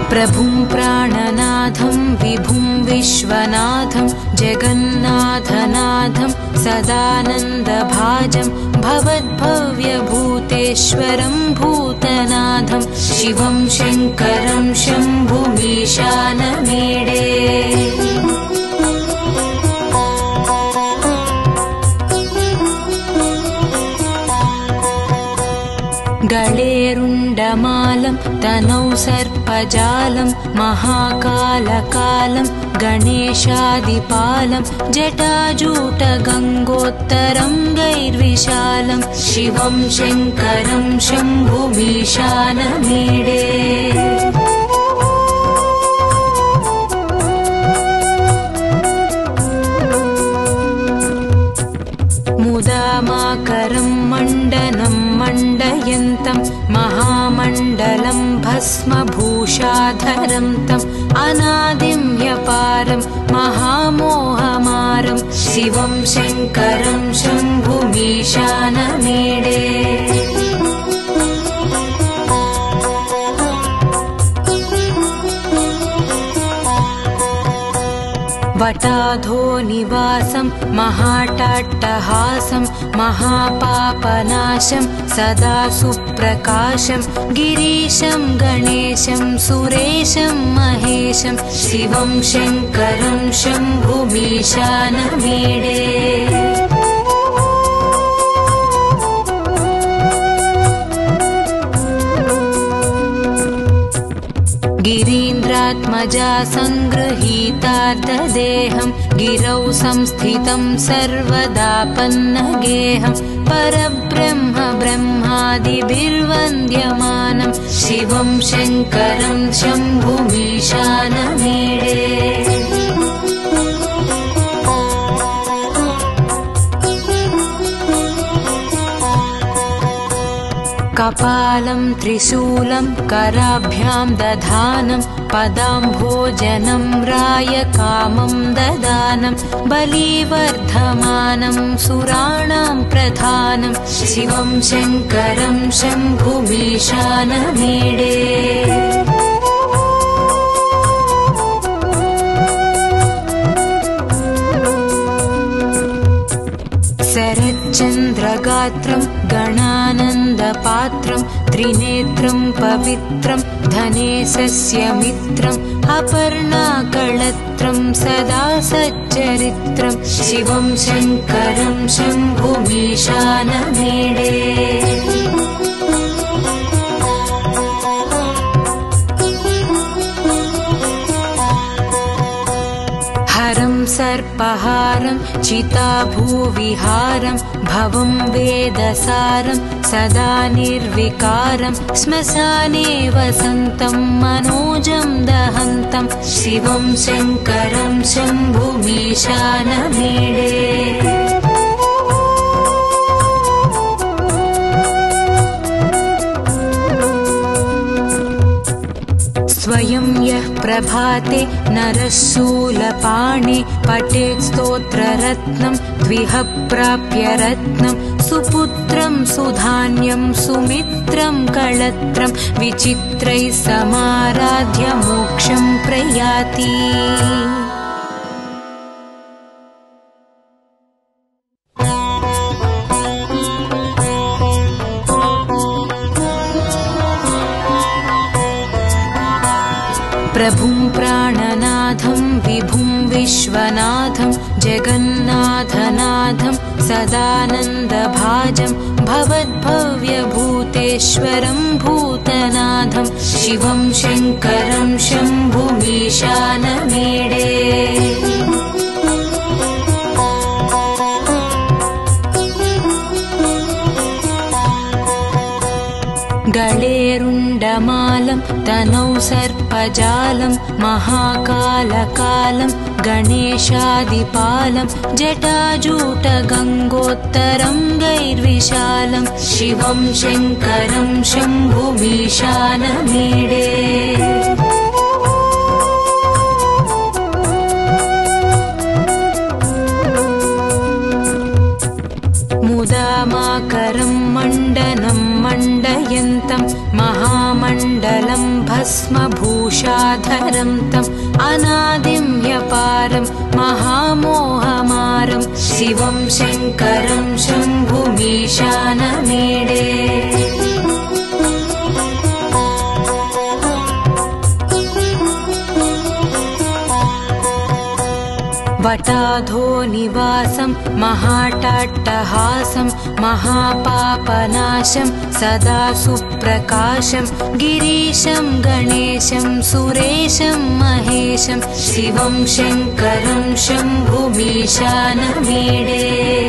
प्रभुं प्राणनाथं विभुं विश्वनाथं जगन्नाथनाथं सदानन्दभाजं भवद्भव्यभूतेश्वरं भूतनाथं शिवं शङ्करं शम्भुमीशानमीडे गळेरुण्डमालं तनौ सर्पजालं महाकालकालं गणेशादिपालं जटाजूटगङ्गोत्तरं गैर्विशालं शिवं शङ्करं शम्भुमीशानमीडे मुदामाकरं मण्डनं मण्डयन्तं महामण्डलं भस्मभूषाधरं तम् अनादिं ह्यपारं महामोहमारं शिवं शङ्करं शम्भुमीशानमीडे वटाधो निवासं महाटाट्टहासं महापापनाशं सदा सुप्रकाशं गिरीशं गणेशं सुरेशं महेशं शिवं शङ्करं शम्भुमीशानमीडे गिरीन्द्रात्मजा सङ्गृहीतार्धदेहं गिरौ संस्थितं सर्वदापन्नगेहं परब्रह्म ब्रह्मादिभिर्वन्द्यमानं शिवं शङ्करं शम्भुमीशानमीडे कपालं त्रिशूलं कराभ्यां दधानं पदाम्भोजनं रायकामं ददानं बलिवर्धमानं सुराणां प्रधानं शिवं शङ्करं शम्भुमीशानमीडे शरच्चन्द्रगात्रं गणानन्दपात्रं त्रिनेत्रं पवित्रं धनेशस्य मित्रम् अपर्णाकळत्रं सदा सच्चरित्रं शिवं शङ्करं शम्भुमीशानमीडे हरं सर्पहारं चिताभूविहारं भवं वेदसारं सदा निर्विकारं श्मशाने वसन्तं मनोजं दहन्तं शिवं शङ्करं शम्भुमीशानमीडे स्वयं यः प्रभाते नरः शूलपाणे पठेत् स्तोत्ररत्नं द्विह प्राप्य रत्नं सुपुत्रं सुधान्यं सुमित्रं कळत्रं विचित्रैः समाराध्य मोक्षं प्रयाति प्रभुं प्राणनाथं विभुं विश्वनाथं जगन्नाथनाथं सदानन्दभाजं भवद्भव्यभूतेश्वरं भूतनाथं शिवं शङ्करं शम्भुमीशानमीडे गळेरुण्डमालं तनौ सर्पजालं महाकालकालं गणेशादिपालं जटाजूटगङ्गोत्तरं गैर्विशालं शिवं शङ्करं शम्भुमीशानमीडे मुदामाकरं मण्डलं मण्डनं मण्डयन्तं महामण्डलं भस्मभूषाधरं तम् अनादिं ह्यपारं महामोहमारं शिवं शङ्करं शम्भुमीशानमीडे वटाधो निवासं महाटाट्टहासं महापापनाशं सदा सुप्रकाशं गिरीशं गणेशं सुरेशं महेशं शिवं शङ्करं शम्भुमीशानमीडे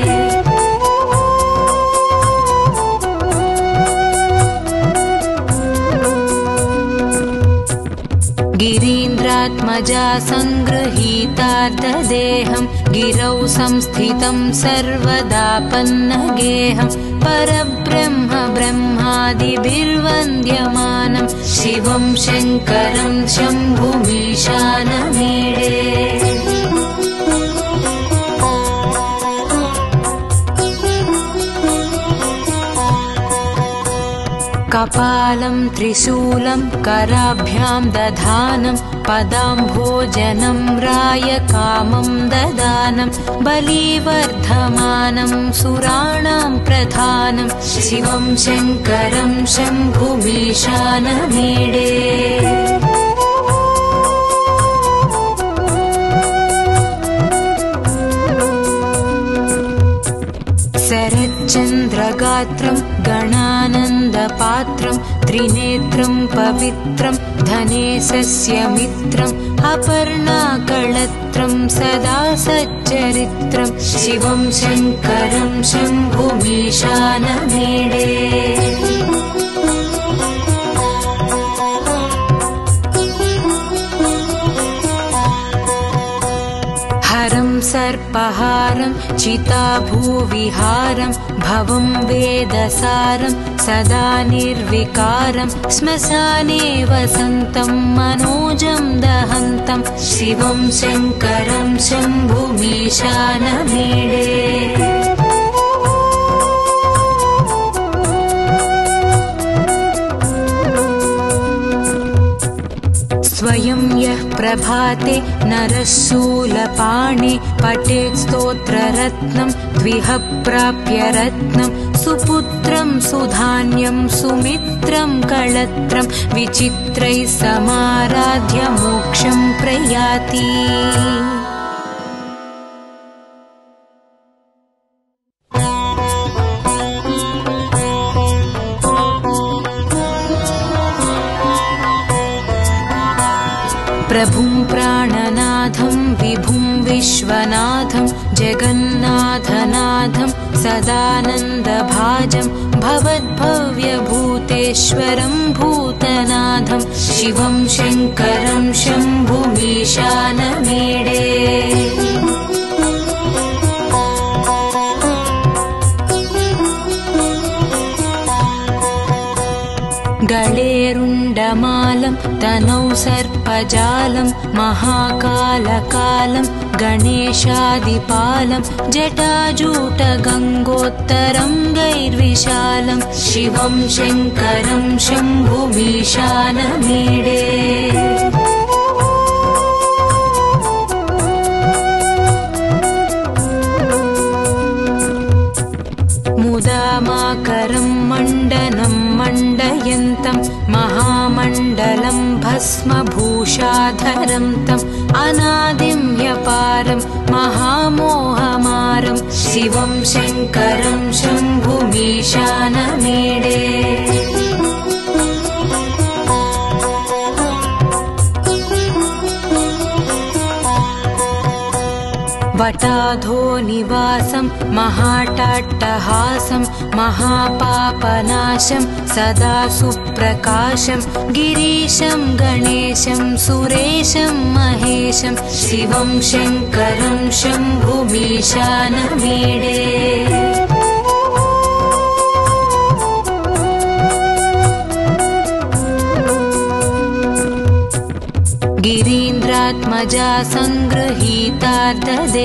गिरीन्द्रात्मजा सङ्गृहीतार्धदेहं गिरौ संस्थितं सर्वदापन्नगेहं परब्रह्म ब्रह्मादिभिर्वन्द्यमानं शिवं शङ्करं शम्भुमीशानमीडे कपालं त्रिशूलं कराभ्यां दधानं पदाम्भोजनं रायकामं ददानं बलिवर्धमानं सुराणां प्रधानं शिवं शङ्करं शम्भुमीशानमीडे शरच्चन्द्रगात्रं गणानन्दपात्रं त्रिनेत्रं पवित्रं धनेशस्य मित्रम् अपर्णाकळत्रं सदा सच्चरित्रं शिवं शङ्करं शम्भुमीशानमीडे हरं सर्पहारं चिताभूविहारं भवं वेदसारं सदा निर्विकारं श्मशाने वसन्तं मनोजं दहन्तं शिवं शङ्करं शम्भुमीशानमीडे स्वयं यः प्रभाते नरः शूलपाणे पठेत् स्तोत्ररत्नं द्विह प्राप्य रत्नं सुपुत्रं सुधान्यं सुमित्रं कळत्रं विचित्रैः समाराध्य मोक्षं प्रयाति प्रभुं प्राणनाथं विभुं विश्वनाथं जगन्नाथनाथं सदानन्दभाजं भवद्भव्यभूतेश्वरं भूतनाथं शिवं शङ्करं शम्भुमीशानमीडे गळेरुण्डमालं तनौ सर्पजालं महाकालकालं गणेशादिपालं जटाजूटगङ्गोत्तरं गैर्विशालं शिवं शङ्करं शम्भुमीशानमीडे मुदामाकरं मण्डनं मण्डयन्तं महामण्डलं भस्मभूषाधरं तम् अनादिं ह्यपारं महामोहमारं शिवं शङ्करं शम्भुमीशानमीडे वटाधो निवासं महाटाट्टहासं महापापनाशं सदा सुप्रकाशं गिरीशं गणेशं सुरेशं महेशं शिवं शङ्करं शम्भुमीशानमीडे गिरीन्द्रात्मजा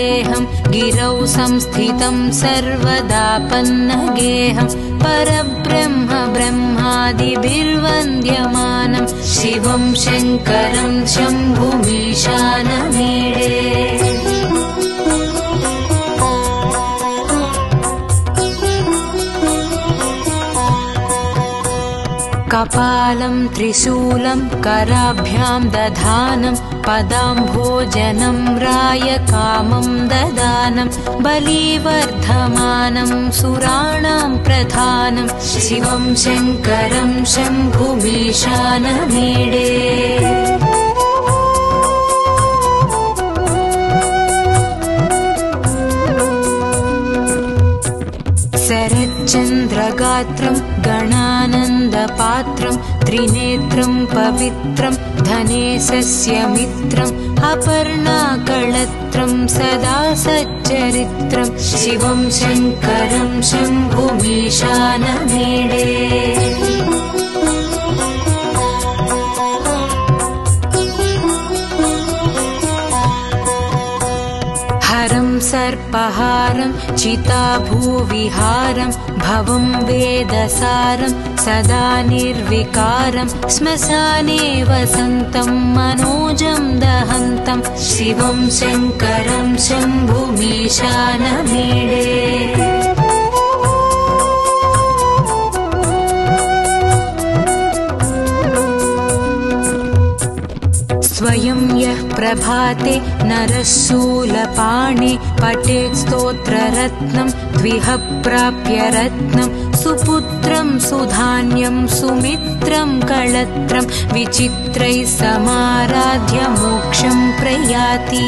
सङ्गृहीतार्धदेहं गिरौ संस्थितं सर्वदापन्नगेहं परब्रह्म परब्रह्म ब्रह्मादिभिर्वन्द्यमानं शिवं शङ्करं शम्भुमीशानमीडे कपालं त्रिशूलं कराभ्यां दधानं पदाम्भोजनं रायकामं ददानं बलिवर्धमानं सुराणां प्रधानं शिवं शङ्करं शम्भुमीशानमीडे शरच्चन्द्रगात्रं गणानन्दपात्रं त्रिनेत्रं पवित्रं धनेशस्य मित्रम् अपर्णाकळत्रं सदा सच्चरित्रं शिवं शङ्करं शम्भुमीशानमीडे हरं सर्पहारं चिताभूविहारं भवं वेदसारं सदा निर्विकारं श्मशाने वसन्तं मनोजं दहन्तं शिवं शङ्करं शम्भुमीशानमीडे स्वयं यः प्रभाते नरः शूलपाणे पठेत् स्तोत्ररत्नं द्विह प्राप्य रत्नं सुपुत्रं सुधान्यं सुमित्रं कळत्रं विचित्रैः समाराध्य मोक्षं प्रयाति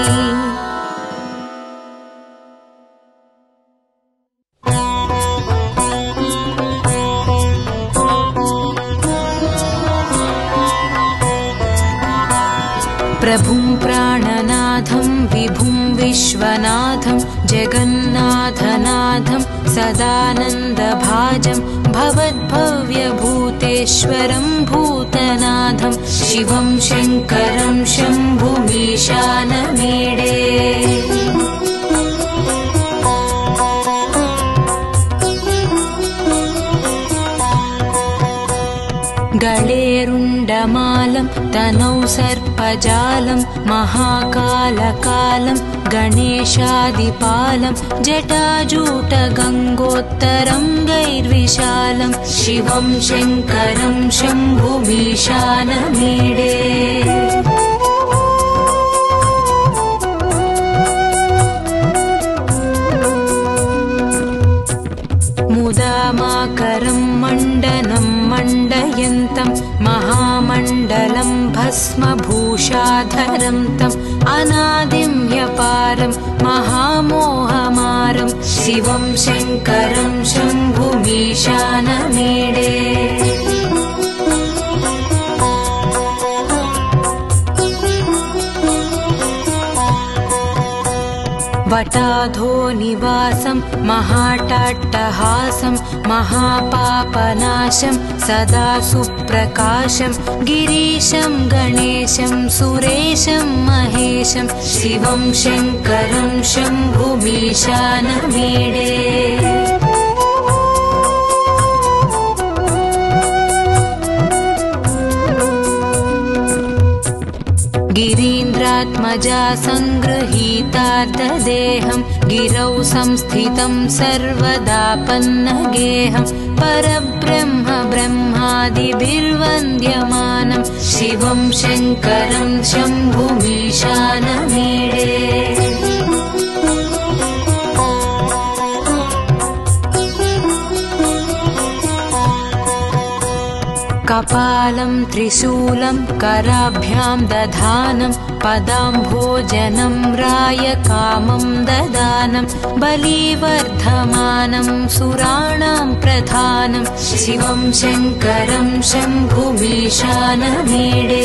प्रभुं प्राणनाथं विभुं विश्वनाथं जगन्नाथनाथं सदानन्दभाजं भवद्भव्यभूतेश्वरं भूतनाथं शिवं शङ्करं शम्भुमीशानमीडे गळेरुण्डमालं तनौ सर्पजालं महाकालकालं गणेशादिपालं जटाजूटगङ्गोत्तरङ्गैर्विशालं शिवं शङ्करं शम्भुमीशानमीडे मुदामाकरं मण्डनं मण्डयन्तं महामण्डलं भस्मभूषाधरं तम् अनादिं ह्यपारं महामोहमारं शिवं शङ्करं शम्भुमीशानमीडे वटाधो निवासं महाटाट्टहासं महापापनाशं सदा सुप्रकाशं गिरीशं गणेशं सुरेशं महेशं शिवं शङ्करं शम्भुमीशानमीडे गिरीन्द्रात्मजा सङ्गृहीतार्धदेहं गिरौ संस्थितं सर्वदापन्नगेहं परब्रह्म ब्रह्मादिभिर्वन्द्यमानं शिवं शङ्करं शम्भुमीशानमीडे कपालं त्रिशूलं कराभ्यां दधानं पदाम्भोजनं रायकामं ददानं बलिवर्धमानं सुराणां प्रधानं शिवं शङ्करं शम्भुमीशानमीडे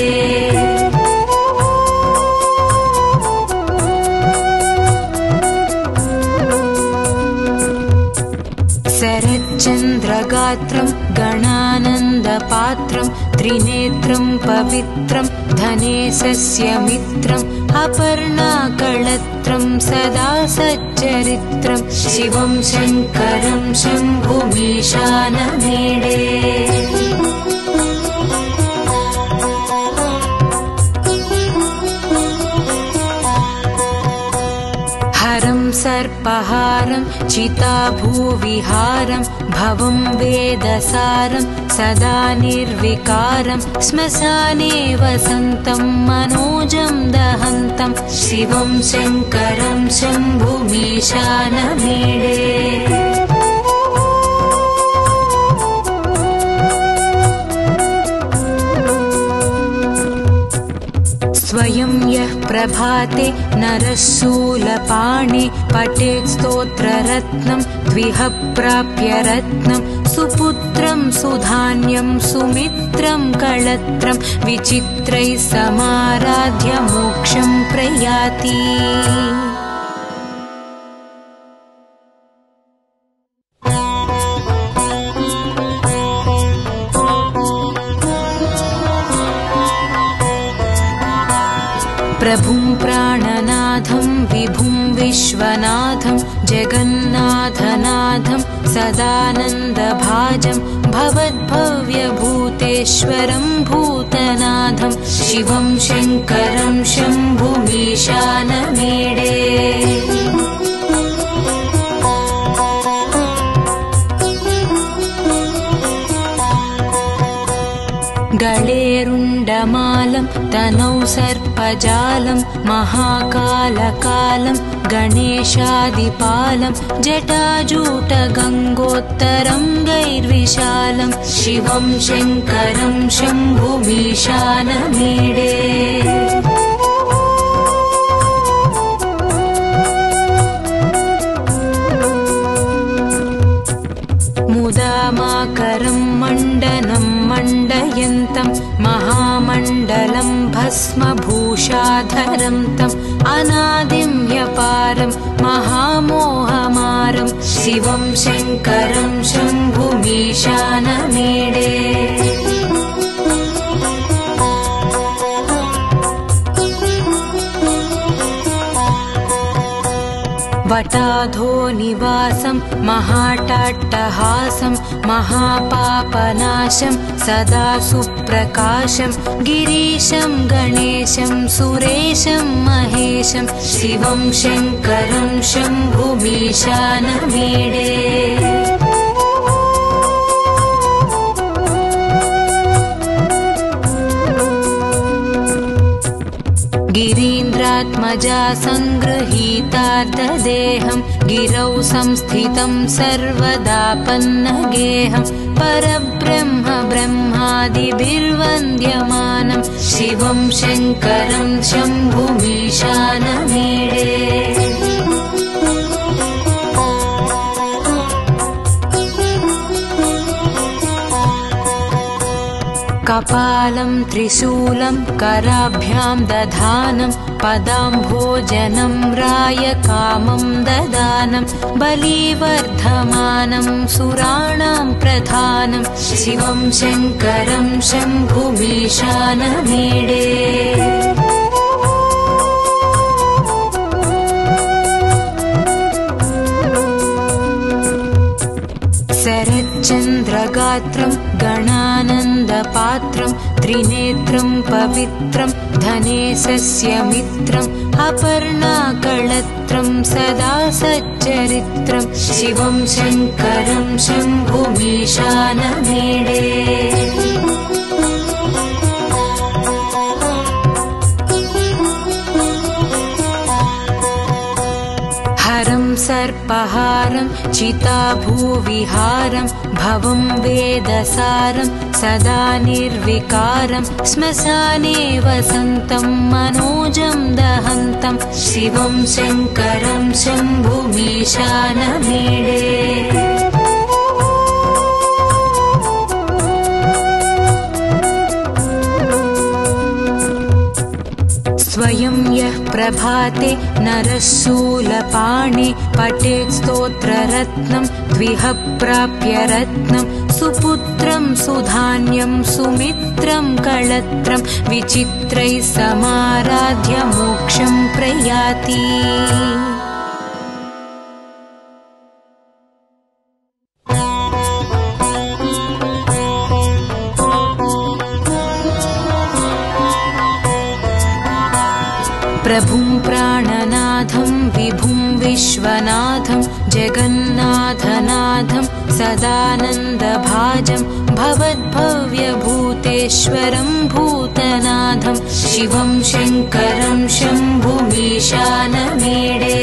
शरच्चन्द्रगात्रं गणानन्दपात्रं ज्ञानानन्दपात्रं त्रिनेत्रं पवित्रं धनेशस्य मित्रम् अपर्णाकळत्रं सदा सच्चरित्रं शिवं शङ्करं शम्भुमीशानमीडे हरं सर्पहारं चिताभूविहारं भवं वेदसारं सदा निर्विकारं श्मशाने वसन्तं मनोजं दहन्तं शिवं शङ्करं शम्भुमीशानमीडे स्वयं यः प्रभाते नरः शूलपाणे पठेत् स्तोत्ररत्नं द्विह प्राप्य रत्नं सुपुत्रं सुधान्यं सुमित्रं कळत्रं विचित्रैः समाराध्य मोक्षं प्रयाति प्रभुं प्राणनाथं विभुं विश्वनाथं जगन्नाथनाथं सदानन्दभाजं भवद्भव्यभूतेश्वरं भूतनाथं शिवं शङ्करं शम्भुमीशानमीडे गळेरुण्डमालं तनौ सर्पजालं महाकालकालं गणेशादिपालं जटाजूटगङ्गोत्तरं गैर्विशालं शिवं शङ्करं शम्भुमीशानमीडे मुदामाकरं मण्डनं मण्डयन्तं महामण्डलं भस्मभूषाधरं तम् अनादिं ह्यपारं महामोहमारं शिवं शङ्करं शम्भुमीशानमीडे वटाधोनिवासं महाटाट्टहासं महापापनाशं सदा सुप्रकाशं गिरीशं गणेशं सुरेशं महेशं शिवं शङ्करं शम्भुमीशानमीडे गिरीन्द्रात्मजा सङ्गृहीतार्धदेहं गिरौ संस्थितं सर्वदा पन्नगेहं परब्रह्म ब्रह्मादिभिर्वन्द्यमानं शिवं शङ्करं शम्भुमीशानमीडे कपालं त्रिशूलं कराभ्यां दधानं पदाम्भोजनं रायकामं ददानं बलिवर्धमानं सुराणां प्रधानं शिवं शङ्करं शम्भुमीशानमीडे शरच्चन्द्रगात्रं गणानन्दपात्रं त्रिनेत्रं पवित्रं धनेशस्य मित्रम् अपर्णाकळत्रं सदा सच्चरित्रं शिवं शङ्करं शम्भुमीशानमीडे हरं सर्पहारं चिताभूविहारं भवं वेदसारं सदा निर्विकारं श्मशाने वसन्तं मनोजं दहन्तं शिवं शङ्करं शम्भुमीशानमीडे स्वयं यः प्रभाते नरः शूलपाणे पठेत् स्तोत्ररत्नं द्विह प्राप्य रत्नं सुपुत्रं सुधान्यं सुमित्रं कळत्रं विचित्रैः समाराध्य मोक्षं प्रयाति। प्रभुं प्राणनाथं विभुं विश्वनाथं जगन्नाथनाथं सदानन्दभाजं भवद्भव्यभूतेश्वरं भूतनाथं शिवं शङ्करं शम्भुमीशानमीडे।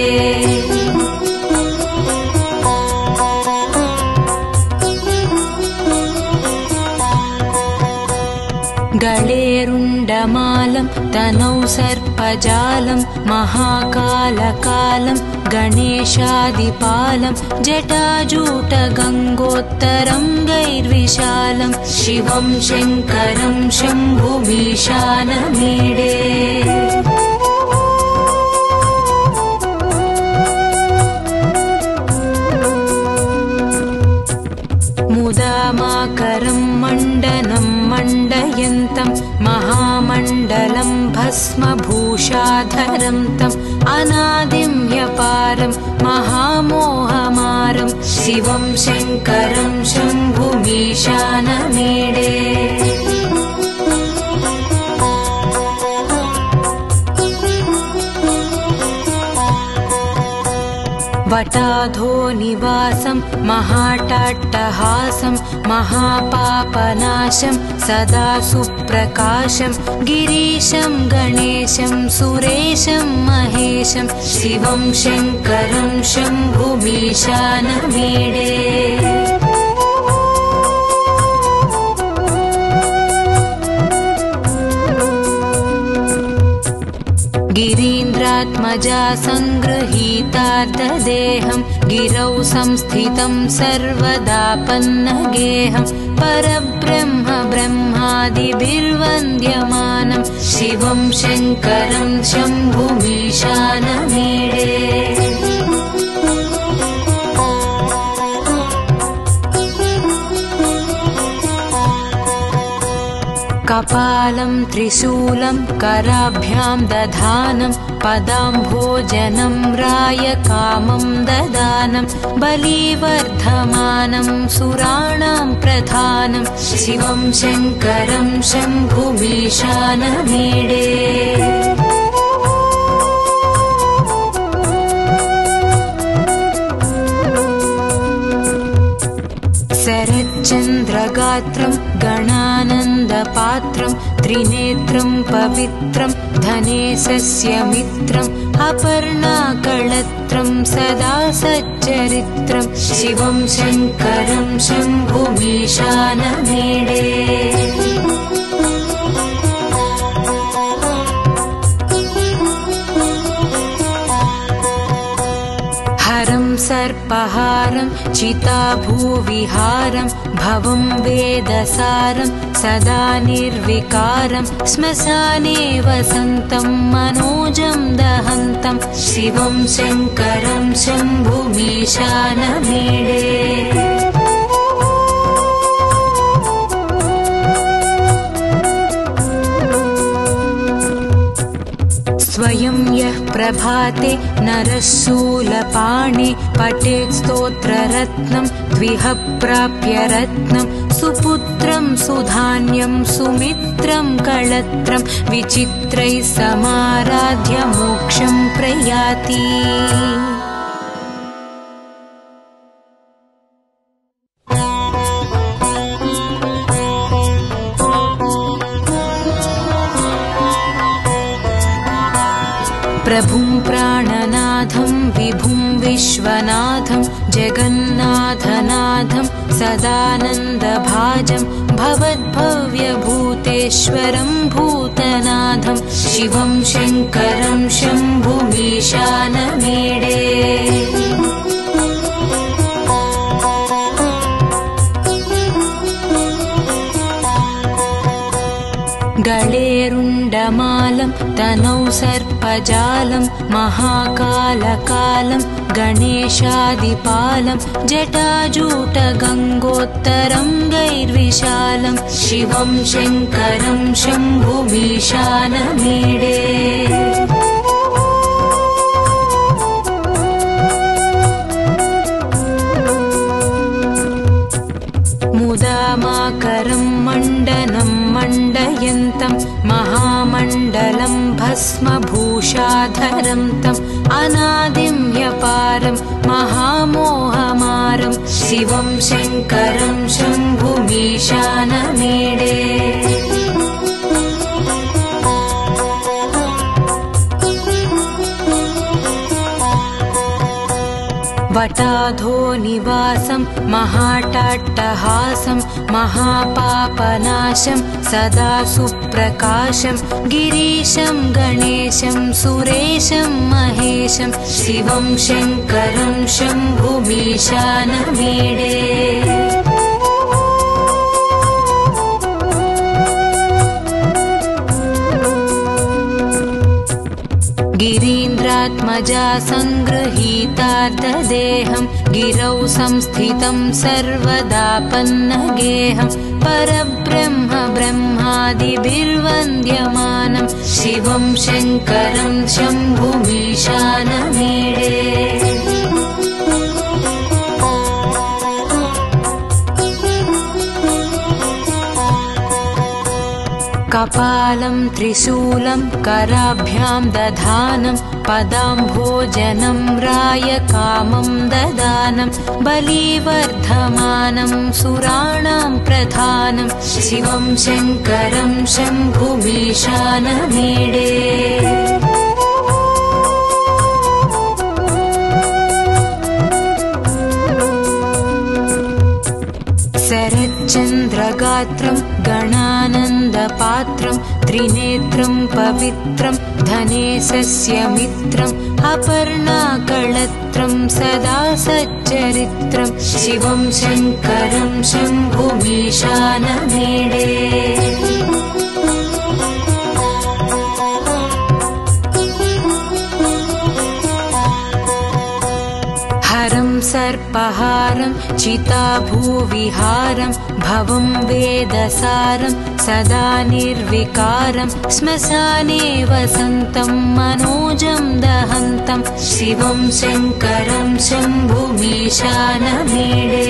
गळेरुण्डमालं तनौ सर्पजालं महाकालकालं गणेशादिपालं जटाजूटगङ्गोत्तरं गैर्विशालं शिवं शङ्करं शम्भुमीशानमीडे। मुदामाकरं मण्डनं मण्डयन्तं महामण्डलं भस्मभूषाधरं तम् अनादिं ह्यपारं महामोहमारं शिवं शङ्करं शम्भुमीशानमीडे। वटाधो निवासं महाटाट्टहासं महापापनाशं सदा सुप्रकाशं गिरीशं गणेशं सुरेशं महेशं शिवं शङ्करं शम्भुमीशानमीडे। गिरीन्द्रात्मजा सङ्गृहीतार्धदेहं गिरौ संस्थितं सर्वदापन्नगेहं परब्रह्म ब्रह्मादिभिर्वन्द्यमानं शिवं शङ्करं शम्भुमीशानमीडे। कपालं त्रिशूलं कराभ्यां दधानं पदाम्भोजनं रायकामं ददानं बलिवर्धमानं सुराणां प्रधानं शिवं शङ्करं शम्भुमीशानमीडे। शरच्चन्द्रगात्रं गणानन्दपात्रं त्रिनेत्रं पवित्रं धनेशस्य मित्रम् अपर्णाकळत्रं सदा सच्चरित्रं शिवं शङ्करं शम्भुमीशानमीडे। हरं सर्पहारं चिताभूविहारं भवं वेदसारं सदा निर्विकारं श्मशाने वसन्तं मनोजं दहन्तं शिवं शङ्करं शम्भुमीशानमीडे। स्वयं यः प्रभाते नरः शूलपाणे पठेत् स्तोत्ररत्नं द्विह प्राप्य रत्नं सुपुत्रं सुधान्यं सुमित्रं कळत्रं विचित्रैः समाराध्य मोक्षं प्रयाति। प्रभुं प्राणनाथं विभुं विश्वनाथं जगन्नाथनाथं सदानन्दभाजं भवद्भव्यभूतेश्वरं भूतनाथं शिवं शङ्करं शम्भुमीशानमीडे। गळेरुण्डमालं तनौ सर्पजालं महाकालकालं गणेशादिपालं जटाजूटगङ्गोत्तरं गैर्विशालं शिवं शङ्करं शम्भुमीशानमीडे मुदामाकरं मण्डनं मण्डयन्तं महामण्डलं भस्मभूषाधरं तम् अनादिं ह्यपारं महामोहमारं शिवं शङ्करं शम्भुमीशानमीडे वटाधो निवासं महाटाट्टहासं महापापनाशं सदा सुप्रकाशं गिरीशं गणेशं सुरेशं महेशं शिवं शङ्करं शम्भुमीशानमीडे गिरीन्द्रात्मजा सङ्गृहीतार्धदेहं गिरौ संस्थितं सर्वदा पन्नगेहं परब्रह्म ब्रह्मादिभिर्वन्द्यमानं शिवं शङ्करं शम्भुमीशानमीडे कपालं त्रिशूलं कराभ्यां दधानं पदाम्भोजनं रायकामं ददानं बलिवर्धमानं सुराणां प्रधानं शिवं शङ्करं शम्भुमीशानमीडे शरच्चन्द्रगात्रं गणानन्दपात्रं त्रिनेत्रं पवित्रं धनेशस्य मित्रम् अपर्णाकळत्रं सदा सच्चरित्रं शिवं शङ्करं शम्भुमीशानमीडे हरं सर्पहारं चिताभूविहारं भवं वेदसारं सदा निर्विकारं श्मशाने वसन्तं मनोजं दहन्तं शिवं शङ्करं शम्भुमीशानमीडे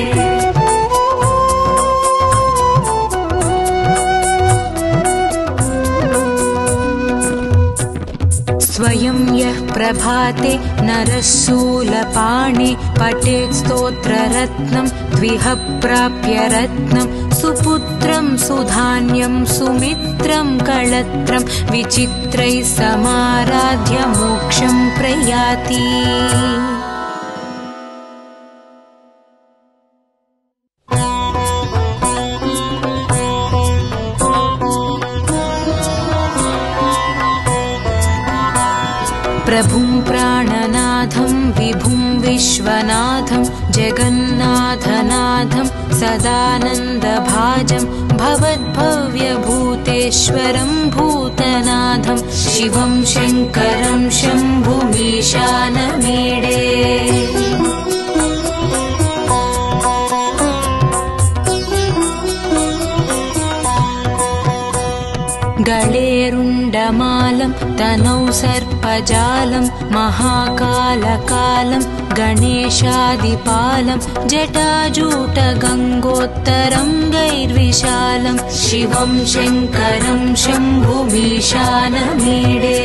स्वयं यः प्रभाते नरः शूलपाणे पठेत् स्तोत्ररत्नं द्विह प्राप्य रत्नं सुपुत्रं सुधान्यं सुमित्रं कळत्रं विचित्रैः समाराध्य मोक्षं प्रयाति प्रभुं प्राणनाथं विभुं विश्वनाथं जगन्नाथनाथं सदानन्दभाजं भवद्भव्यभूतेश्वरं भूतनाथं शिवं शङ्करं शम्भुमीशानमीडे गळेरुण्डमालं तनौ सर्पजालं महाकालकालं गणेशादिपालं जटाजूटगङ्गोत्तरं गैर्विशालं शिवं शङ्करं शम्भुमीशानमीडे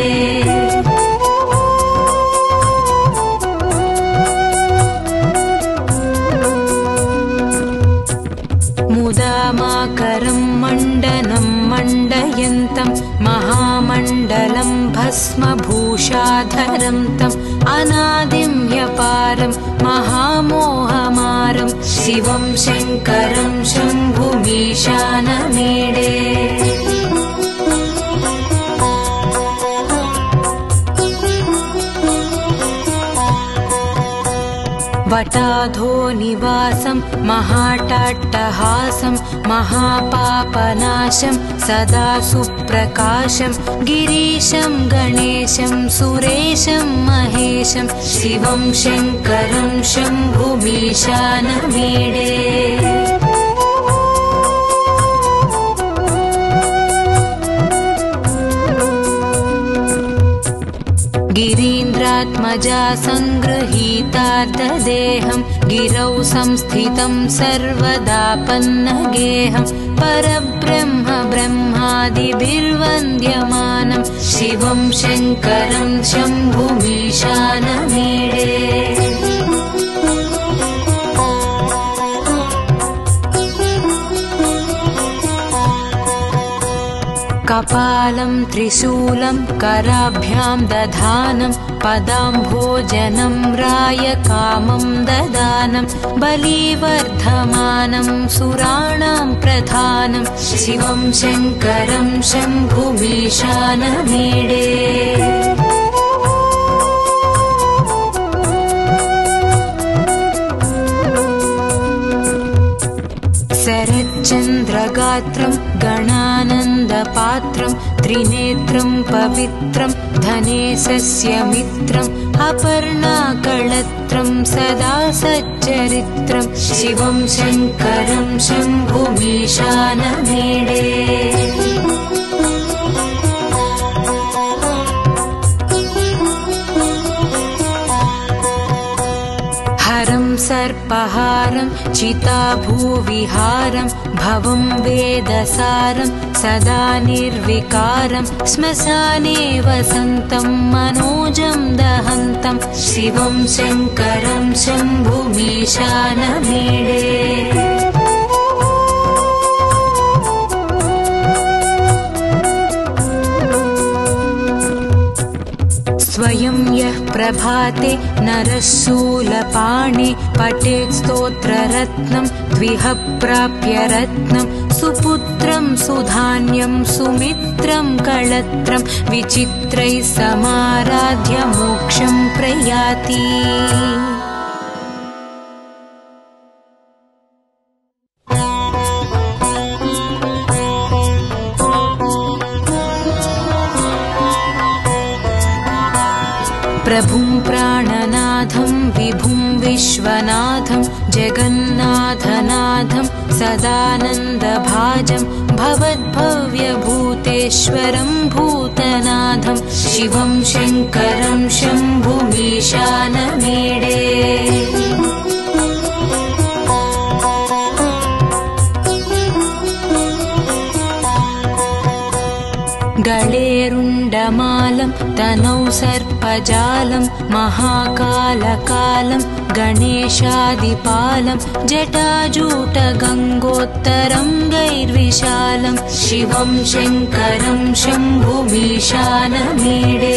मुदामाकरं मण्डनं मण्डयन्तं महामण्डलं भस्मभूषाधरं तम् अनादिं ह्यपारं महामोहमारं शिवं शङ्करं शम्भुमीशानमीडे वटाधो निवासं महाटाट्टहासं महापापनाशं सदा सुप्रकाशं गिरीशं गणेशं सुरेशं महेशं शिवं शङ्करं शम्भुमीशानमीडे गिरीन्द्रात्मजा सङ्गृहीतार्धदेहं गिरौ संस्थितं सर्वदापन्नगेहं परब्रह्म ब्रह्मादिभिर्वन्द्यमानं शिवं शङ्करं शम्भुमीशानमीडे कपालं त्रिशूलं कराभ्यां दधानं पदाम्भोजनं रायकामं ददानं बलिवर्धमानं सुराणां प्रधानं शिवं शङ्करं शम्भुमीशानमीडे शरच्चन्द्रगात्रं गणानन्दपात्रं त्रिनेत्रं पवित्रं धनेशस्य मित्रम् अपर्णाकळत्रं सदा सच्चरित्रं शिवं शङ्करं शम्भुमीशानमीडे हरं सर्पहारं चिताभूविहारं भवं वेदसारं सदा निर्विकारं श्मशाने वसन्तं मनोजं दहन्तं शिवं शङ्करं शम्भुमीशानमीडे स्वयं यः प्रभाते नरः शूलपाणे पठेत् स्तोत्ररत्नं द्विह प्राप्य रत्नं सुपुत्रं सुधान्यं सुमित्रं कळत्रं विचित्रैः समाराध्य मोक्षं प्रयाति प्रभुं प्राणनाथं विभुं विश्वनाथं जगन्नाथनाथं सदानन्दभाजं भवद्भव्यभूतेश्वरं भूतनाथं शिवं शङ्करं शम्भुमीशानमीडे गळेरुण्डमालं तनौ सर्पजालं महाकालकालं गणेशादिपालं जटाजूटगङ्गोत्तरङ्गैर्विशालं शिवं शङ्करं शम्भुमीशानमीडे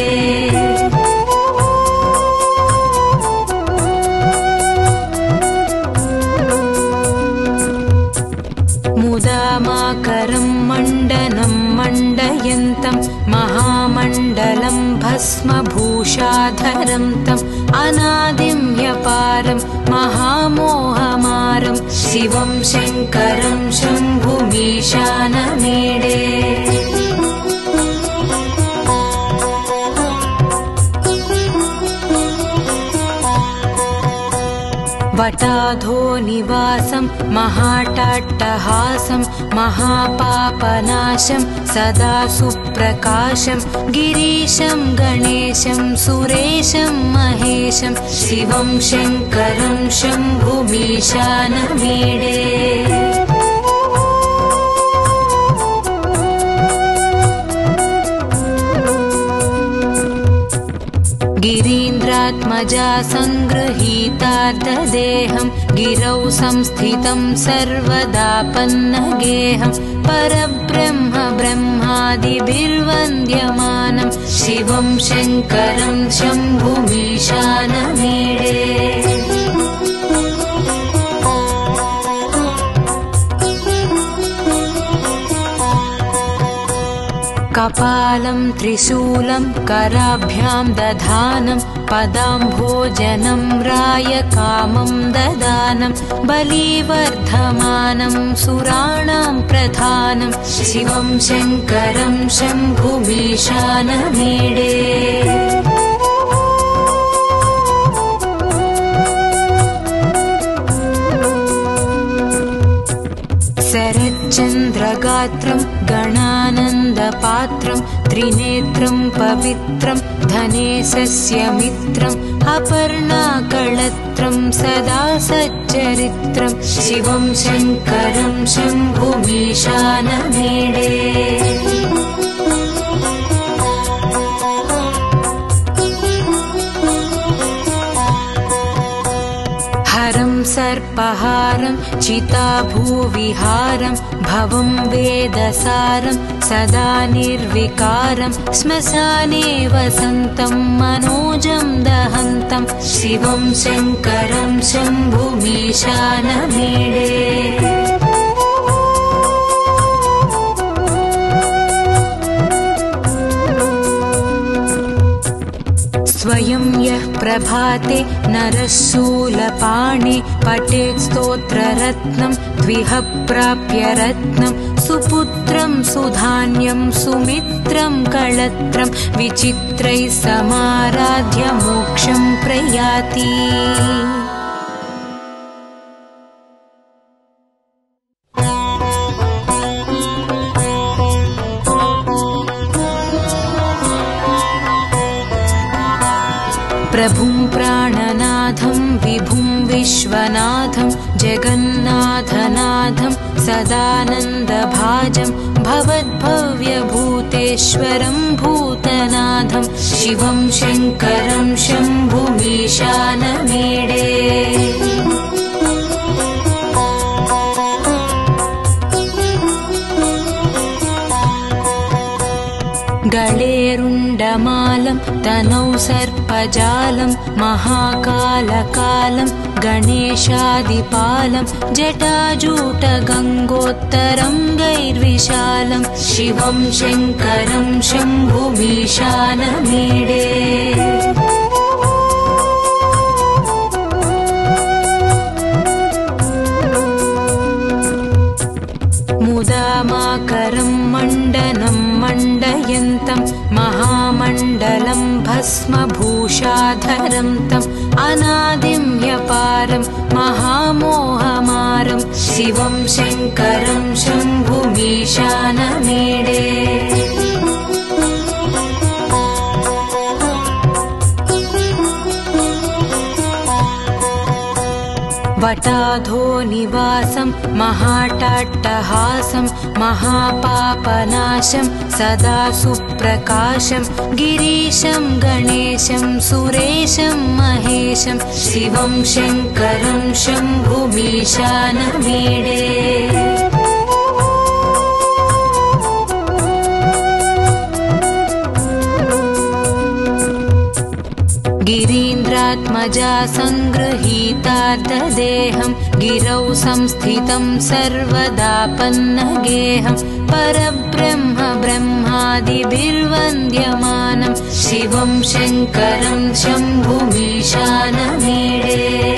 मुदामाकरं मण्डनं मण्डयन्तं महामण्डलं भस्मभूषाधरं तम् अनादिं ह्यपारं महामोहमारं शिवं शङ्करं शम्भुमीशानमीडे वटाधो निवासं महाटाट्टहासं महापापनाशं सदा सुप्रकाशं गिरीशं गणेशं सुरेशं महेशं शिवं शङ्करं शम्भुमीशानमीडे गिरीन्द्रात्मजा सङ्गृहीतार्धदेहं गिरौ संस्थितं सर्वदापन्नगेहं परब्रह्म ब्रह्मादिभिर्वन्द्यमानं शिवं शङ्करं शम्भुमीशानमीडे कपालं त्रिशूलं कराभ्यां दधानं पदाम्भोजनं रायकामं ददानं बलिवर्धमानं सुराणां प्रधानं शिवं शङ्करं शम्भुमीशानमीडे शरच्चन्द्रगात्रं गणानन्दपात्रं त्रिनेत्रं पवित्रं धनेशस्य मित्रम् अपर्णाकळत्रं सदा सच्चरित्रं शिवं शङ्करं शम्भुमीशानमीडे सर्पहारं चिताभूविहारं भवं वेदसारं सदा निर्विकारं श्मशाने वसन्तं मनोजं दहन्तं शिवं शङ्करं शम्भुमीशानमीडे स्वयं यः प्रभाते नरः शूलपाणे पठेत् स्तोत्ररत्नं द्विह प्राप्य रत्नं सुपुत्रं सुधान्यं सुमित्रं कळत्रं विचित्रैः समाराध्य मोक्षं प्रयाति प्रभुं प्राणनाथं विभुं विश्वनाथं जगन्नाथनाथं सदानन्दभाजं भवद्भव्यभूतेश्वरं भूतनाथं शिवं शङ्करं शम्भुमीशानमीडे गळेरुण्डमालं तनौ सर्पजालं महाकालकालं गणेशादिपालं जटाजूटगङ्गोत्तरं गैर्विशालं शिवं शङ्करं शम्भुमीशानमीडे मुदामाकरं मण्डनं मण्डयन्तं महामण्डलं भस्मभूषाधरं तम् अनादिं ह्यपारं महामोहमारं शिवं शङ्करं शम्भुमीशानमीडे वटाधोनिवासं महाटाट्टहासं महापापनाशं सदा सुप्रकाशं गिरीशं गणेशं सुरेशं महेशं शिवं शङ्करं शम्भुमीशानमीडे गिरीन्द्रात्मजा सङ्गृहीतार्धदेहं गिरौ संस्थितं सर्वदा पन्नगेहं परब्रह्म ब्रह्मादिभिर्वन्द्यमानं शिवं शङ्करं शम्भुमीशानमीडे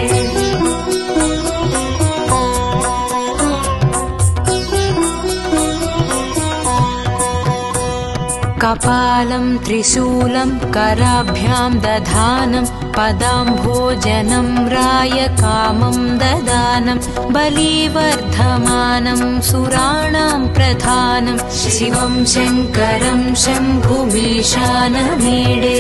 कपालं त्रिशूलं कराभ्यां दधानं पदाम्भोजनं रायकामं ददानं बलिवर्धमानं सुराणां प्रधानं शिवं शङ्करं शम्भुमीशानमीडे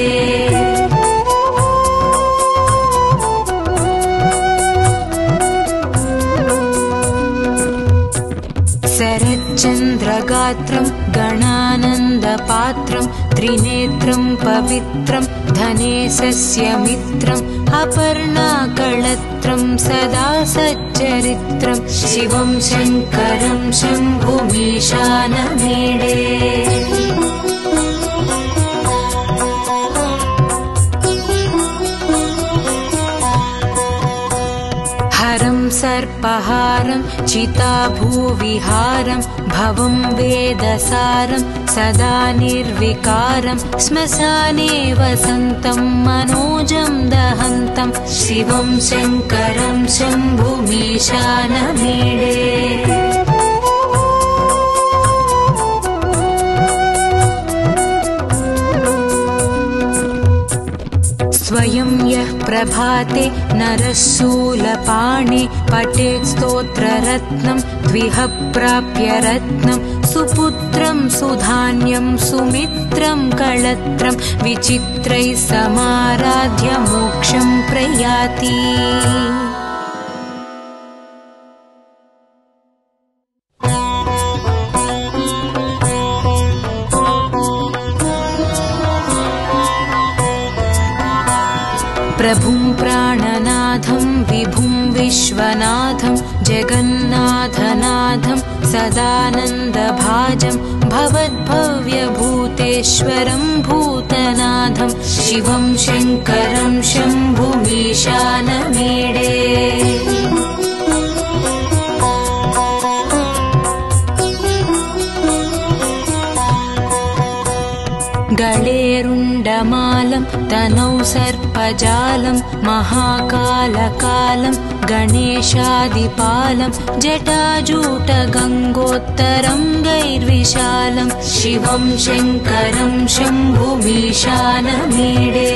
शरच्चन्द्रगात्रं गणानन्दपात्रं त्रिनेत्रं पवित्रं धनेशस्य मित्रम् अपर्णाकळत्रं सदा सच्चरित्रं शिवं शङ्करं शम्भुमीशानमीडे सर्पहारं चिताभूविहारं भवं वेदसारं सदा निर्विकारं श्मशाने वसन्तं मनोजं दहन्तं शिवं शङ्करं शम्भुमीशानमीडे स्वयं यः प्रभाते नरः शूलपाणे पठेत् स्तोत्ररत्नं द्विह प्राप्य रत्नं सुपुत्रं सुधान्यं सुमित्रं कळत्रं विचित्रैः समाराध्य मोक्षं प्रयाति प्रभुं प्राणनाथं विभुं विश्वनाथं जगन्नाथनाथं सदानन्दभाजं भवद्भव्यभूतेश्वरं भूतनाथं शिवं शङ्करं शम्भुमीशानमीडे गळेरुण्डमालं तनौ सर्पजालं महाकालकालं गणेशादिपालं जटाजूटगङ्गोत्तरं गैर्विशालं शिवं शङ्करं शम्भुमीशानमीडे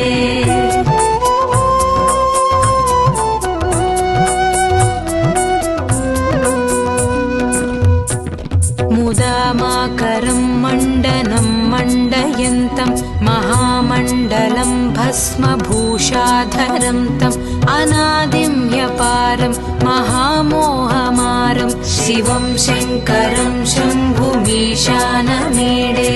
मुदामाकरं मण्डनं मण्डयन्तं महामण्डलं भस्मभूषाधरं तम् अनादिं ह्यपारं महामोहमारं शिवं शङ्करं शम्भुमीशानमीडे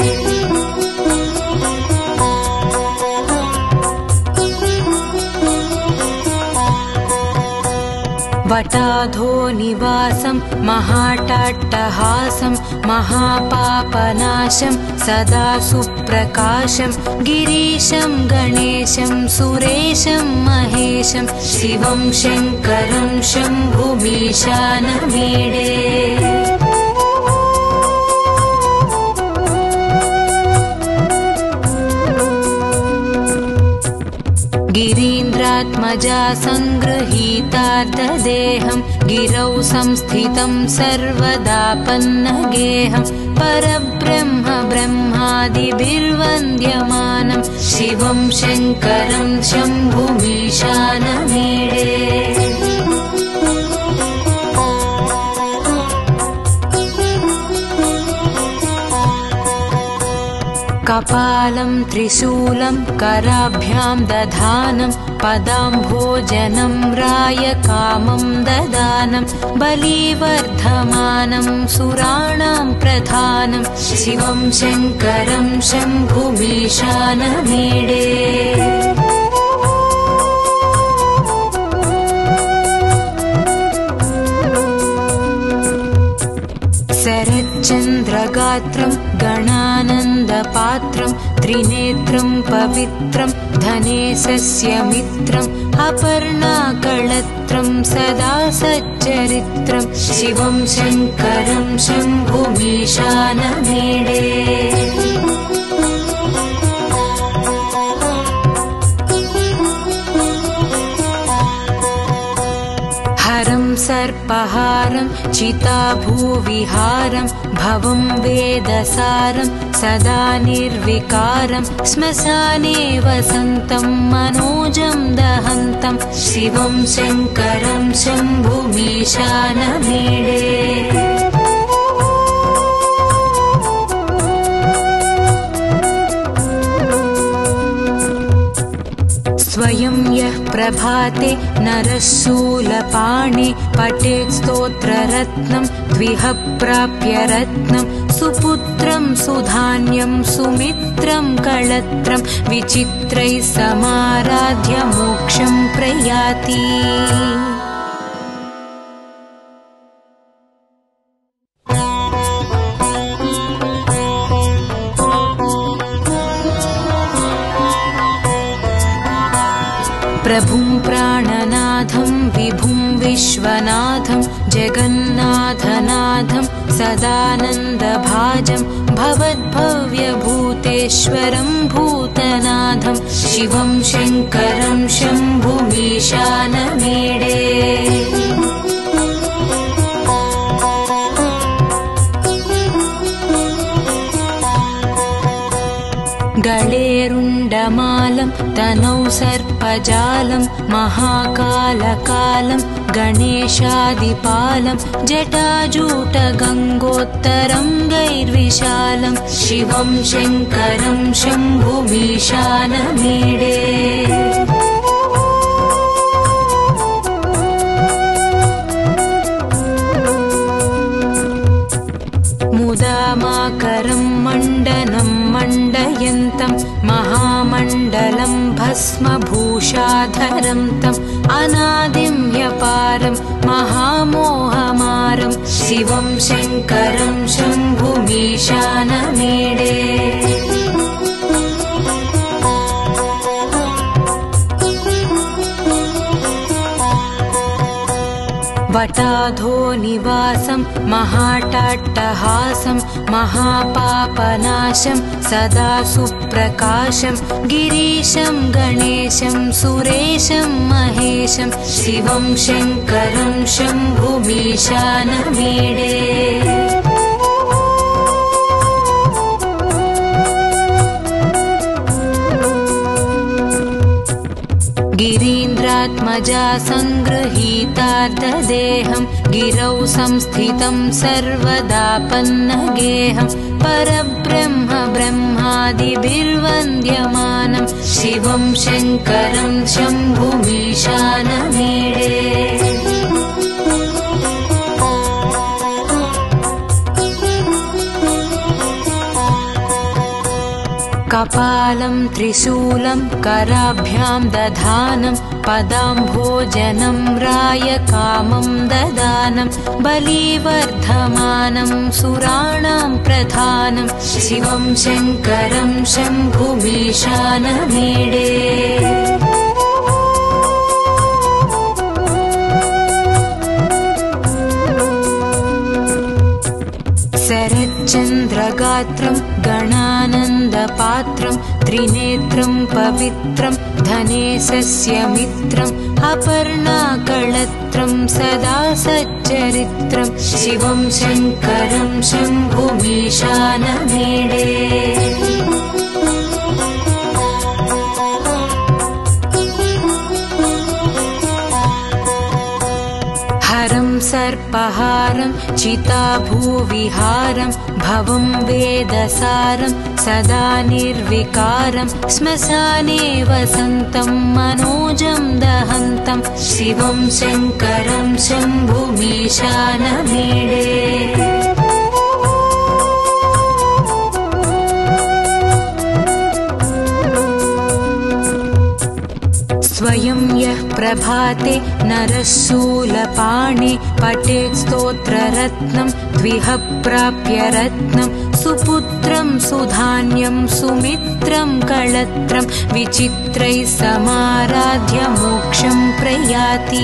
वटाधो निवासं महाटाट्टहासं महापापनाशं सदा सुप्रकाशं गिरीशं गणेशं सुरेशं महेशं शिवं शङ्करं शम्भुमीशानमीडे गिरीन्द्रात्मजा सङ्गृहीतार्धदेहं गिरौ संस्थितं सर्वदापन्नगेहं परब्रह्म ब्रह्मादिभिर्वन्द्यमानं शिवं शङ्करं शम्भुमीशानमीडे कपालं त्रिशूलं कराभ्यां दधानं पदाम्भोजनं रायकामं ददानं बलिवर्धमानं सुराणां प्रधानं शिवं शङ्करं शम्भुमीशानमीडे शरच्चन्द्रगात्रं गणानन्दपात्रं त्रिनेत्रं पवित्रं धनेशस्य मित्रम् अपर्णाकळत्रं सदा सच्चरित्रं शिवं शङ्करं शम्भुमीशानमीडे हरं सर्पहारं चिताभूविहारं भवं वेदसारं सदा निर्विकारं श्मशाने वसन्तं मनोजं दहन्तं शिवं शङ्करं शम्भुमीशानमीडे स्वयं यः प्रभाते नरः शूलपाणे पठेत् स्तोत्ररत्नं द्विह प्राप्य रत्नं सुपुत्रं सुधान्यं सुमित्रं कळत्रं विचित्रैः समाराध्य मोक्षं प्रयाति प्रभुं प्राणनाथं विभुं विश्वनाथं जगन्नाथनाथं सदानन्दभाजं भवद्भव्यभूतेश्वरं भूतनाथं शिवं शङ्करं शम्भुमीशानमीडे गळेरुण्डमालं तनौ सर्पजालं महाकालकालं गणेशादिपालं जटाजूटगङ्गोत्तरङ्गैर्विशालं शिवं शङ्करं शम्भुमीशानमीडे मुदामाकरं मण्डनं मण्डयन्तं महामण्डलं भस्मभूषाधरं तम् अनादिं ह्यपारं महामोहमारं शिवं शङ्करं शम्भुमीशानमीडे वटाधोनिवासं महाटाट्टहासं महापापनाशं सदा सुप्रकाशं गिरीशं गणेशं सुरेशं महेशं शिवं शङ्करं शम्भुमीशानमीडे गिरीन्द्रात्मजा सङ्गृहीतार्धदेहं गिरौ संस्थितं सर्वदा पन्नगेहं परब्रह्म ब्रह्मादिभिर्वन्द्यमानं शिवं शङ्करं शम्भुमीशानमीडे कपालं त्रिशूलं कराभ्यां दधानं पदाम्भोजनं रायकामं ददानं बलिवर्धमानं सुराणां प्रधानं शिवं शङ्करं शम्भुमीशानमीडे शरच्चन्द्रगात्रं गणानन्दपात्रं त्रिनेत्रं पवित्रं धनेशस्य मित्रम् अपर्णाकळत्रं सदा सच्चरित्रं शिवं शङ्करं शम्भुमीशानमीडे हरं सर्पहारं चिताभूविहारं भवं वेदसारं सदा निर्विकारं श्मशाने वसन्तं मनोजं दहन्तं शिवं शङ्करं शम्भुमीशानमीडे स्वयं यः प्रभाते नरः शूलपाणे पठेत् स्तोत्ररत्नं द्विह प्राप्य रत्नं सुपुत्रं सुधान्यं सुमित्रं कळत्रं विचित्रैः समाराध्य मोक्षं प्रयाति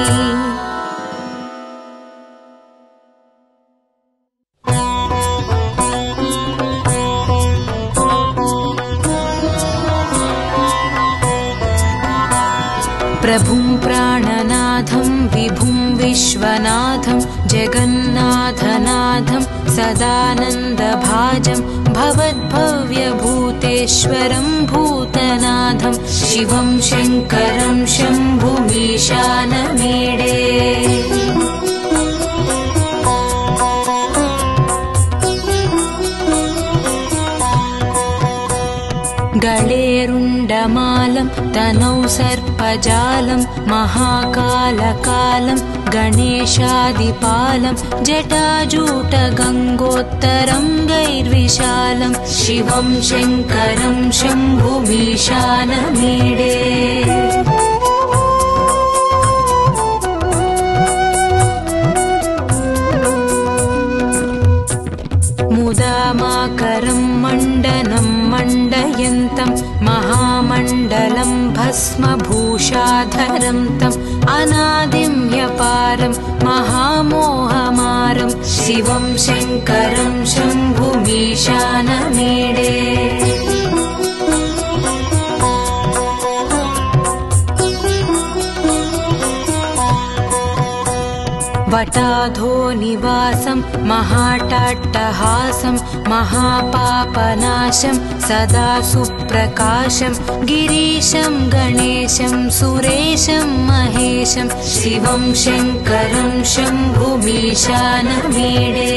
प्रभुं प्राणनाथं विभुं विश्वनाथं जगन्नाथनाथं सदानन्दभाजं भवद्भव्यभूतेश्वरं भूतनाथं शिवं शङ्करं शम्भुमीशानमीडे गळेरुण्डमालं तनौ सर्पजालं महाकालकालं गणेशादिपालं जटाजूटगङ्गोत्तरङ्गैर्विशालं शिवं शङ्करं शम्भुमीशानमीडे मुदामाकरं मण्डनं मण्डयन्तं महा महामण्डलं भस्मभूषाधरं तम् अनादिं ह्यपारं महामोहमारं शिवं शङ्करं शम्भुमीशानमीडे वटाधो निवासं महाटाट्टहासं महापापनाशं सदा सुप्रकाशं गिरीशं गणेशं सुरेशं महेशं शिवं शङ्करं शम्भुमीशानमीडे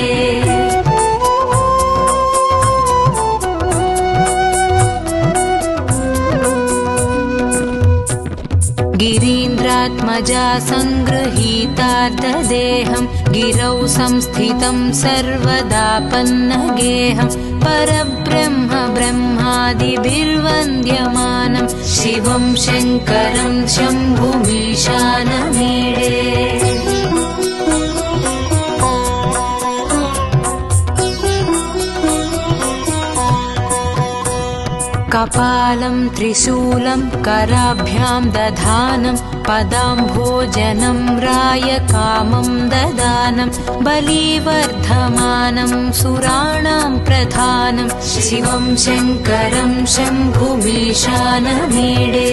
गिरीन्द्रात्मजा सङ्गृहीतार्धदेहं गिरौ संस्थितं सर्वदापन्नगेहं परब्रह्म ब्रह्मादिभिर्वन्द्यमानं शिवं शङ्करं शम्भुमीशानमीडे कपालं त्रिशूलं कराभ्यां दधानं पदाम्भोजनं रायकामं ददानं बलिवर्धमानं सुराणां प्रधानं शिवं शङ्करं शम्भुमीशानमीडे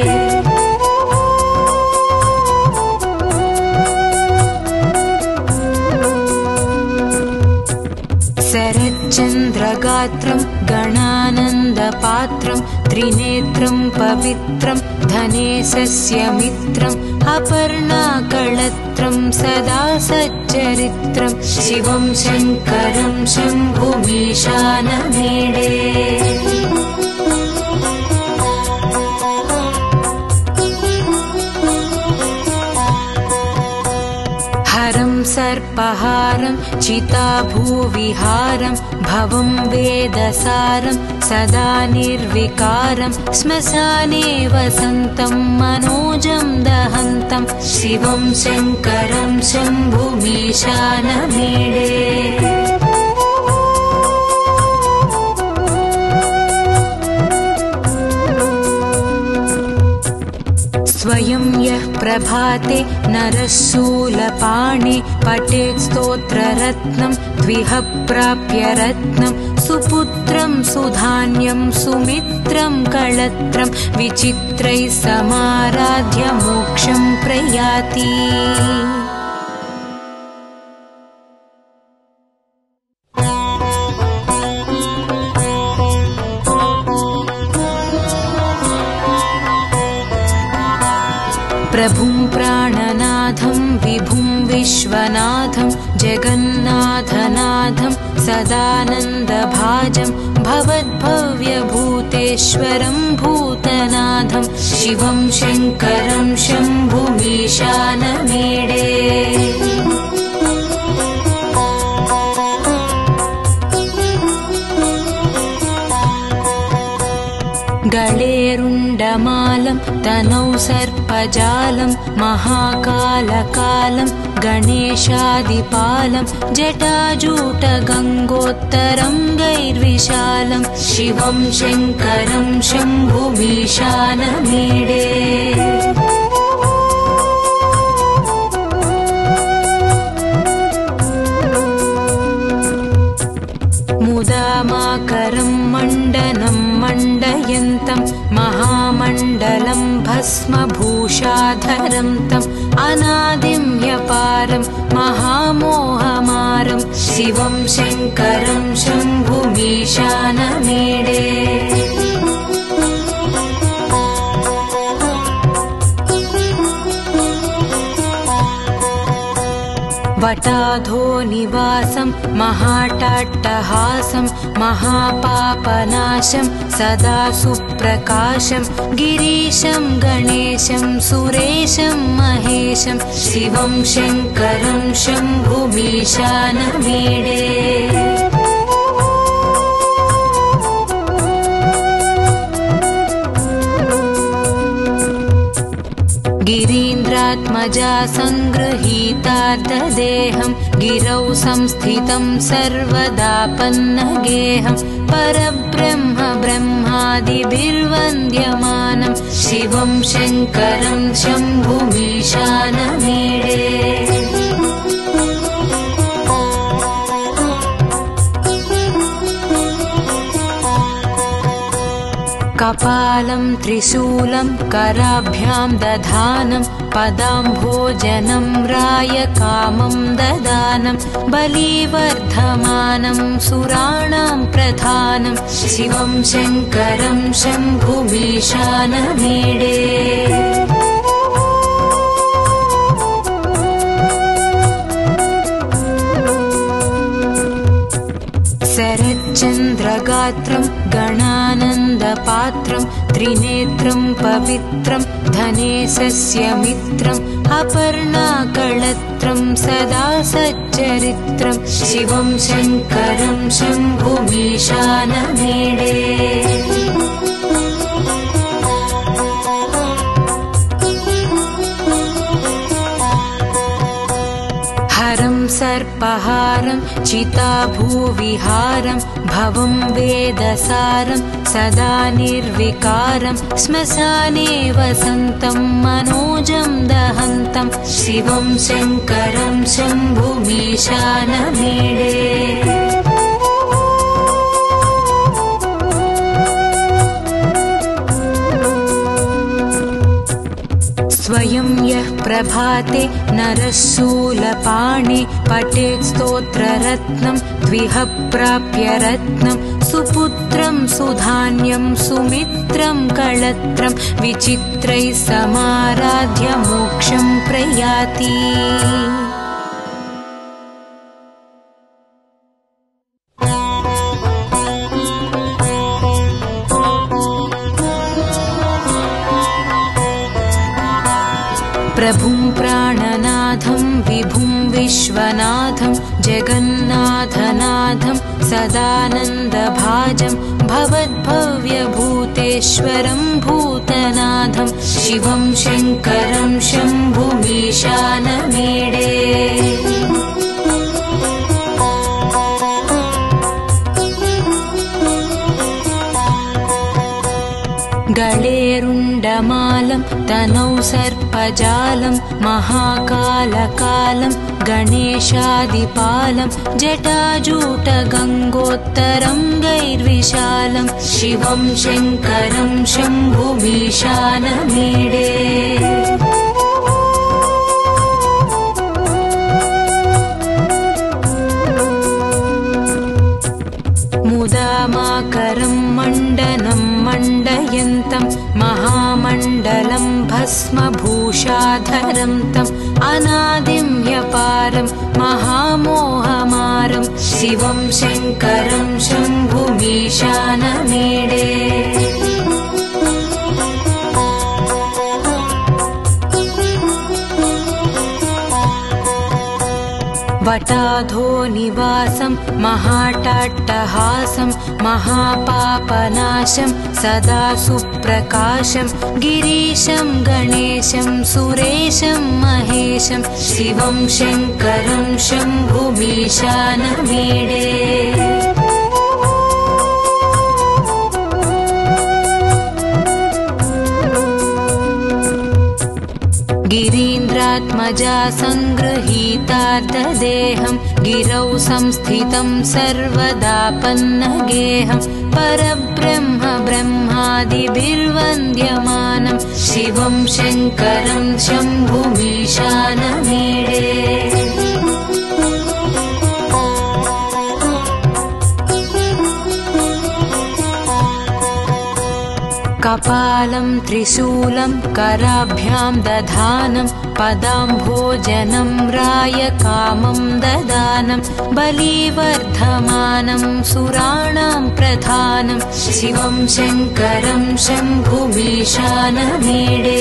शरच्चन्द्रगात्रं गणानन्दपात्रं त्रिनेत्रं पवित्रं धनेशस्य मित्रम् अपर्णाकळत्रं सदा सच्चरित्रं शिवं शङ्करं शम्भुमीशानमीडे हरं सर्पहारं चिताभूविहारं भवं वेदसारं सदा निर्विकारं श्मशाने वसन्तं मनोजं दहन्तं शिवं शङ्करं शम्भुमीशानमीडे स्वयं यः प्रभाते नरः शूलपाणे पठेत् स्तोत्ररत्नं द्विह प्राप्य रत्नं सुपुत्रं सुधान्यं सुमित्रं कळत्रं विचित्रैः समाराध्य मोक्षं प्रयाति प्रभुं प्राणनाथं विभुं विश्वनाथं जगन्नाथनाथं सदानन्दभाजं भवद्भव्यभूतेश्वरं भूतनाथं शिवं शङ्करं शम्भुमीशानमीडे गळेरुण्डमालं तनौ सर्पजालं महाकालकालं गणेशादिपालं जटाजूटगङ्गोत्तरङ्गैर्विशालं शिवं शङ्करं शम्भुमीशानमीडे मुदामाकरं मण्डनं मण्डयन्तं महामण्डलं भस्मभूषाधरं तम् अनादिं ह्यपारं महामोहमारं शिवं शङ्करं शम्भुमीशानमीडे वटाधो निवासं महाटाट्टहासं महापापनाशं सदा सुप्रकाशं गिरीशं गणेशं सुरेशं महेशं शिवं शङ्करं शम्भुमीशानमीडे गिरीन्द्रा गिरीन्द्रात्मजा सङ्गृहीतार्धदेहं गिरौ संस्थितं सर्वदापन्नगेहं परब्रह्म ब्रह्मादिभिर्वन्द्यमानं शिवं शङ्करं शम्भुमीशानमीडे कपालं त्रिशूलं कराभ्यां दधानं पदाम्भोजनं रायकामं ददानं बलिवर्धमानं सुराणां प्रधानं शिवं शङ्करं शम्भुमीशानमीडे शरच्चन्द्रगात्रं गणानन्दपात्रं त्रिनेत्रं पवित्रं धनेशस्य मित्रम् अपर्णाकळत्रं सदा सच्चरित्रं शिवं शङ्करं शम्भुमीशानमीडे सर्पहारं चिताभूविहारं भवं वेदसारं सदा निर्विकारं श्मशाने वसन्तं मनोजं दहन्तं शिवं शङ्करं शम्भुमीशानमीडे स्वयं यः प्रभाते नरः शूलपाणे पठेत् स्तोत्ररत्नं द्विह प्राप्य रत्नं सुपुत्रं सुधान्यं सुमित्रं कळत्रं विचित्रैः समाराध्य मोक्षं प्रयाति प्रभुं प्राणनाथं विभुं विश्वनाथं जगन्नाथनाथं सदानन्दभाजं भवद्भव्यभूतेश्वरं भूतनाथं शिवं शङ्करं शम्भुमीशानमीडे गळेरुण्डमालं तनौ सर्पजालं महाकालकालं गणेशादिपालं जटाजूटगङ्गोत्तरं गैर्विशालं शिवं शङ्करं शम्भुमीशानमीडे मुदामाकरं मण्डनं मण्डयन्तं महामण्डलं भस्मभूषाधरं तम् अनादिं ह्यपारं महामोहमारं शिवं शङ्करं शम्भुमीशानमीडे वटाधोनिवासं महाटाट्टहासं महापापनाशं सदा सुप्रकाशं गिरीशं गणेशं सुरेशं महेशं शिवं शङ्करं शम्भुमीशानमीडे गिरीन्द्रात्मजा सङ्गृहीतार्धदेहं गिरौ संस्थितं सर्वदापन्नगेहं परब्रह्म ब्रह्मादिभिर्वन्द्यमानं शिवं शङ्करं शम्भुमीशानमीडे कपालं त्रिशूलं कराभ्यां दधानं पदाम्भोजनं रायकामं ददानं बलिवर्धमानं सुराणां प्रधानं शिवं शङ्करं शम्भुमीशानमीडे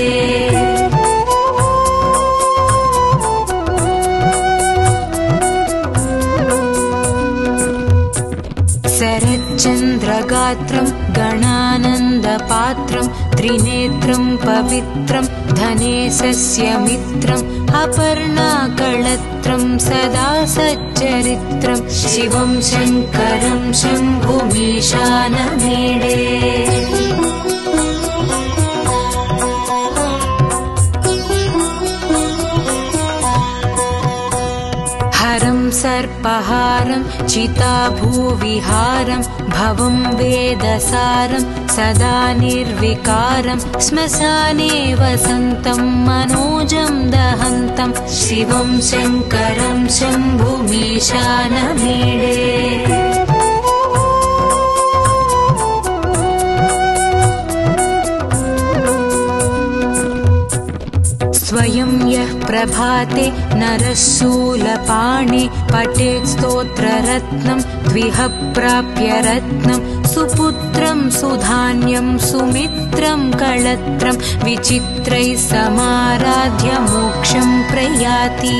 शरच्चन्द्रगात्रं गणानन्दपात्रं त्रिनेत्रं पवित्रं धनेशस्य मित्रम् अपर्णाकळत्रं सदा सच्चरित्रं शिवं शङ्करं शम्भुमीशानमीडे हरं सर्पहारं चिताभूविहारं भवं वेदसारं सदा निर्विकारं श्मशाने वसन्तं मनोजं दहन्तं शिवं शङ्करं शम्भुमीशानमीडे स्वयं यः प्रभाते नरः शूलपाणे पठेत् स्तोत्ररत्नं द्विह प्राप्य रत्नं सुपुत्रं सुधान्यं सुमित्रं कळत्रं विचित्रैः समाराध्य मोक्षं प्रयाति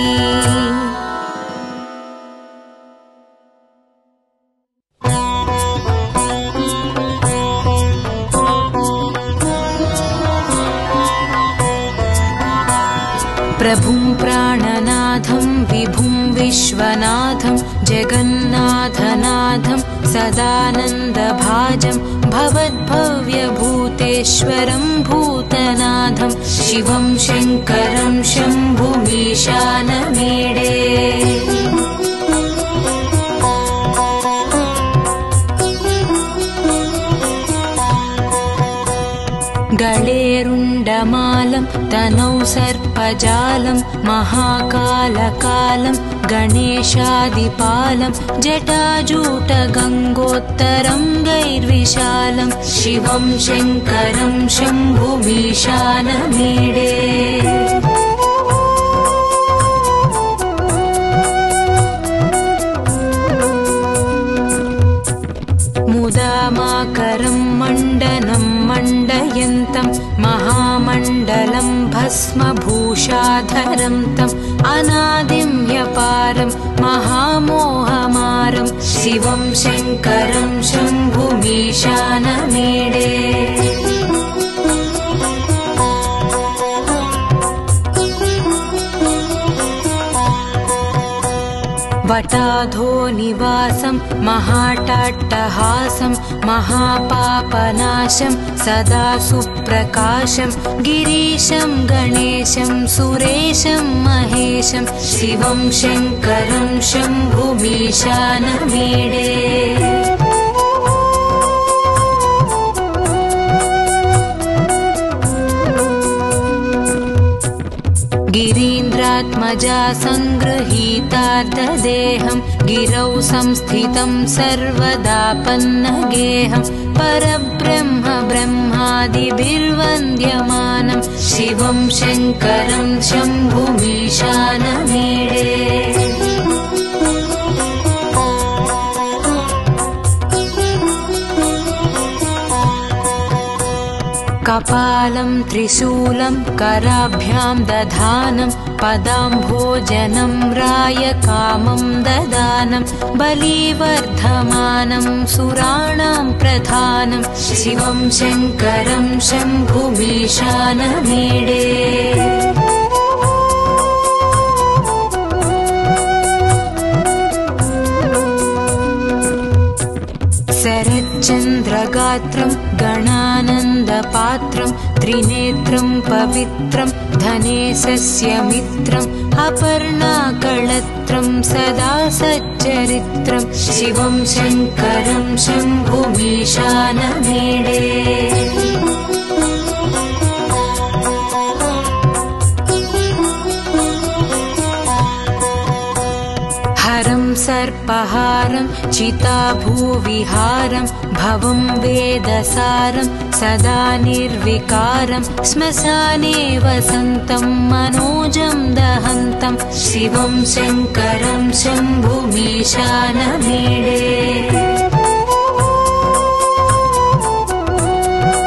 प्रभुं प्राणनाथं विभुं विश्वनाथं जगन्नाथनाथं सदानन्दभाजं भवद्भव्यभूतेश्वरं भूतनाथं शिवं शङ्करं शम्भुमीशानमीडे गळेरुण्डमालं तनौ सर्पजालं महाकालकालं गणेशादिपालं जटाजूटगङ्गोत्तरं गैर्विशालं शिवं शङ्करं शम्भुमीशानमीडे मुदामाकरं मण्डनं मण्डयन्तं महामण्डलं भस्मभूषाधरं तम् अनादिं ह्यपारं महामोहमारं शिवं शङ्करं शम्भुमीशानमीडे वटाधो निवासं महाटाट्टहासं महापापनाशं सदा सुप्रकाशं गिरीशं गणेशं सुरेशं महेशं शिवं शङ्करं शम्भुमीशानमीडे गिरीन्द्रात्मजा सङ्गृहीतार्धदेहं गिरौ संस्थितं सर्वदापन्नगेहं परब्रह्म ब्रह्मादिभिर्वन्द्यमानं शिवं शङ्करं शम्भुमीशानमीडे कपालं त्रिशूलं कराभ्यां दधानं पदाम्भोजनं रायकामं ददानं बलिवर्धमानं सुराणां प्रधानं शिवं शङ्करं शम्भुमीशानमीडे शरच्चन्द्रगात्रं गणानन्दपात्रं त्रिनेत्रं पवित्रं धनेशस्य मित्रम् अपर्णाकळत्रं सदा सच्चरित्रं शिवं शङ्करं शम्भुमीशानमीडे हरं सर्पहारं चिताभूविहारं भवं वेदसारं सदा निर्विकारं श्मशाने वसन्तं मनोजं दहन्तं शिवं शङ्करं शम्भुमीशानमीडे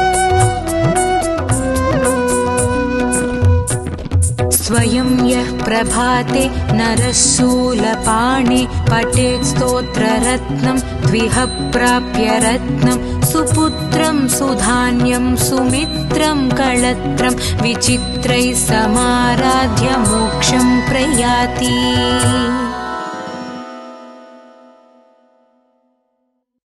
स्वयं यः प्रभाते नरः शूलपाणे पठेत् स्तोत्ररत्नं द्विह प्राप्य रत्नं सुपुत्रं सुधान्यं सुमित्रं कळत्रं विचित्रैः समाराध्य मोक्षं प्रयाति।